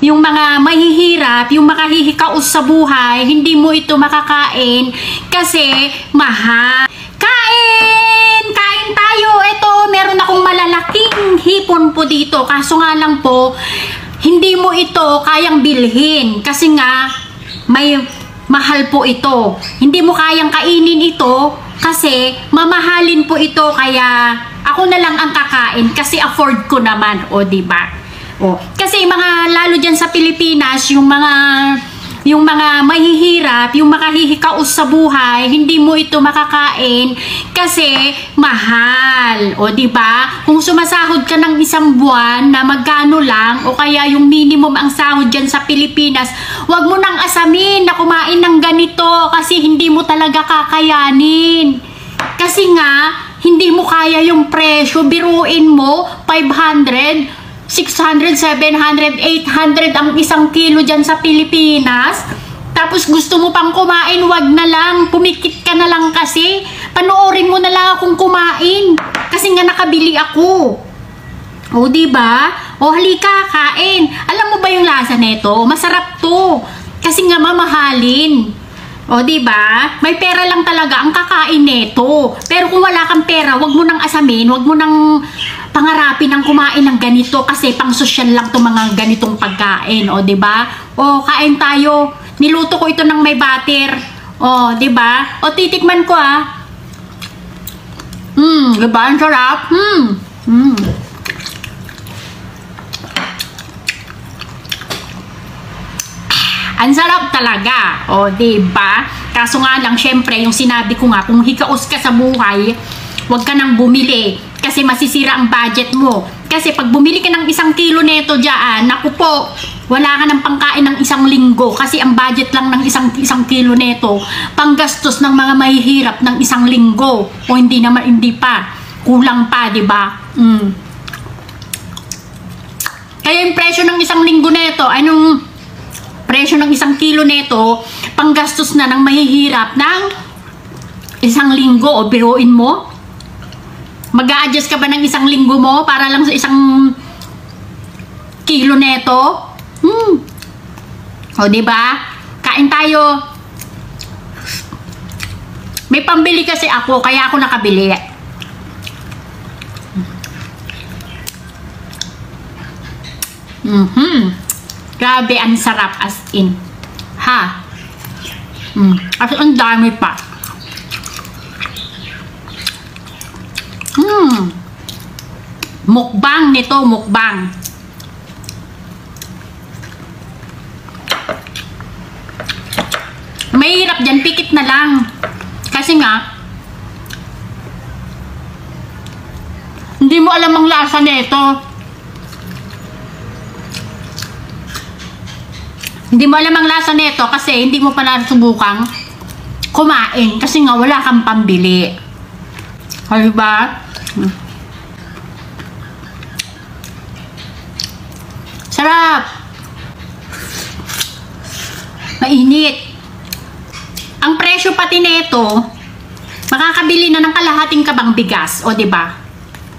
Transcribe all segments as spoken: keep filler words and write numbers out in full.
yung mga mahihirap, yung makahihikaos sa buhay, hindi mo ito makakain kasi mahal. Kain! Kain tayo! Ito, meron akong malalaking hipon po dito. Kaso nga lang po, hindi mo ito kayang bilhin kasi nga may mahal po ito. Hindi mo kayang kainin ito kasi mamahalin po ito, kaya ako na lang ang kakain kasi afford ko naman, o di ba? O, kasi mga lalo diyan sa Pilipinas, yung mga yung mga mahihirap, yung makahihikaos sa buhay, hindi mo ito makakain kasi mahal. O di ba? Kung sumasahod ka ng isang buwan na magkano lang o kaya yung minimum ang sahod diyan sa Pilipinas, wag mo nang asamin na kumain ng ganito kasi hindi mo talaga kakayanin. Kasi nga hindi mo kaya yung presyo. Biruin mo five hundred, six hundred, seven hundred, eight hundred ang isang kilo dyan sa Pilipinas. Tapos gusto mo pang kumain, wag na lang. Pumikit ka na lang kasi. Panoorin mo na lang akong kumain. Kasi nga nakabili ako. O, diba? O, halika, kain. Alam mo ba yung lasa nito? Masarap to. Kasi nga mamahalin. O, diba? May pera lang talaga ang kakain nito. Pero kung wala kang pera, wag mo nang asamin, wag mo nang pangarapin ng kumain ng ganito kasi pang social lang to mga ganitong pagkain. O, diba? O, kain tayo. Niluto ko ito ng may butter. O, diba? O, titikman ko ah. Hmm, diba? Ang sarap. Hmm. Hmm. Ang sarap talaga. O, diba? Kaso nga lang, syempre, yung sinabi ko nga, kung hikaos ka sa buhay, huwag ka nang bumili. Kasi masisira ang budget mo. Kasi pag bumili ka ng isang kilo neto dyan, naku po, wala ka ng pangkain ng isang linggo. Kasi ang budget lang ng isang, isang kilo neto, panggastos ng mga mahihirap ng isang linggo. O hindi naman, hindi pa. Kulang pa, diba? Mm. Kaya yung presyo ng isang linggo neto, anong presyo ng isang kilo neto, panggastos na ng mahihirap ng isang linggo. O biruin mo, mag-a-adjust ka ba ng isang linggo mo para lang sa isang kilo neto? Hmm. O diba? Kain tayo. May pambili kasi ako, kaya ako nakabili. Mhm. Grabe, ang sarap as in. Ha? Mm. At ang dami pa. Hmm. Mukbang nito, mukbang. Mahirap dyan, pikit na lang. Kasi nga, hindi mo alam ang lasa nito. Hindi mo alam ang lasa nito kasi hindi mo pa nasubukang kumain kasi nga wala kang pambili. Diba? Sarap! Mainit. Ang presyo pati nito, makakabili na ng kalahating kabang bigas. O diba?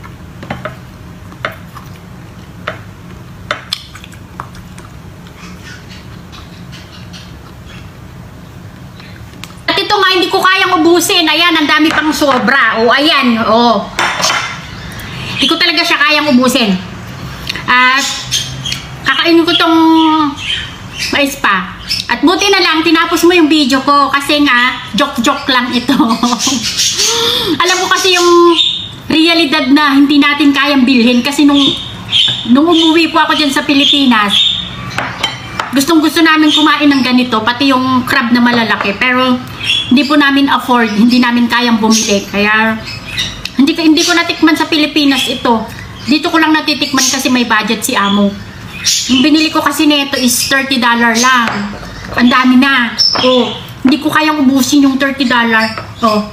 Hindi ko kayang ubusin. Ayan, ang dami pang sobra. O, ayan. O. Hindi ko talaga siya kayang ubusin. At, kakainin ko tong mais pa. At buti na lang, tinapos mo yung video ko. Kasi nga, joke-joke lang ito. Alam ko kasi yung realidad na hindi natin kayang bilhin. Kasi nung, nung umuwi po ako dyan sa Pilipinas, gustong gusto namin kumain ng ganito, pati yung crab na malalaki, pero hindi po namin afford, hindi namin kayang bumili, kaya hindi, hindi ko natikman sa Pilipinas ito. Dito ko lang natitikman kasi may budget si amo. Yung binili ko kasi nito is thirty dollars lang. Ang dami na. Oh, hindi ko kayang ubusin yung thirty dollars. Oh.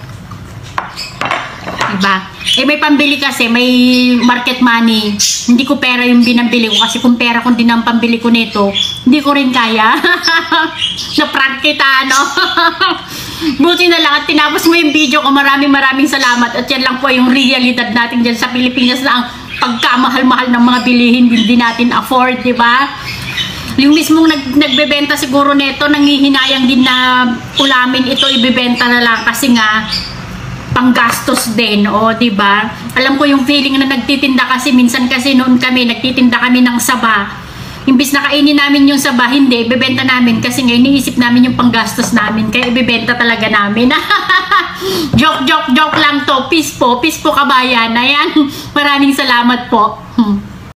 Diba? Eh may pambili kasi, may market money. Hindi ko pera yung binambili ko kasi kung pera kung din ang pambili ko nito, hindi ko rin kaya. Na-prank kita, no? Buti na lang at tinapos mo yung video ko. Maraming maraming salamat. At yan lang po yung realidad natin dyan sa Pilipinas na ang pagkamahal-mahal ng mga bilihin hindi natin afford, diba? Yung mismong nag, nagbebenta siguro neto, nangihinayang din na ulamin ito, ibebenta na lang kasi nga panggastos din, o di ba? Alam ko yung feeling na nagtitinda kasi minsan kasi noon kami nagtitinda kami ng saba. Imbis na kainin namin yung saba, hindi, ibebenta namin kasi ngayon iniisip namin yung panggastos namin, kaya ibebenta talaga namin. Joke, joke, joke lang to. Peace po, peace po kabayan. Ayan, maraming salamat po. Hmm.